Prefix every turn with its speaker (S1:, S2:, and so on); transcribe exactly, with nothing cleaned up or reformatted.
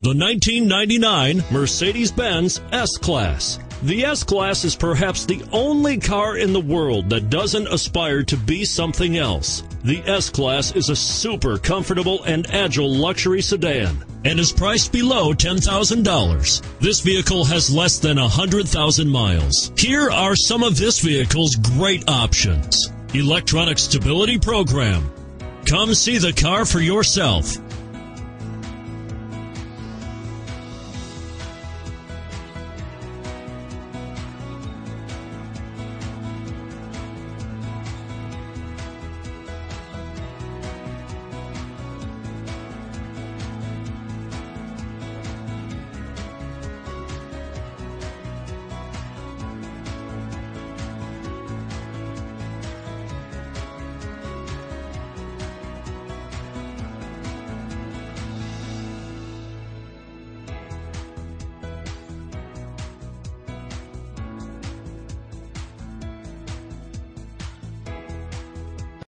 S1: The nineteen ninety-nine Mercedes-Benz S-Class. The S-Class is perhaps the only car in the world that doesn't aspire to be something else. The S-Class is a super comfortable and agile luxury sedan and is priced below ten thousand dollars. This vehicle has less than one hundred thousand miles. Here are some of this vehicle's great options: electronic stability program. Come see the car for yourself.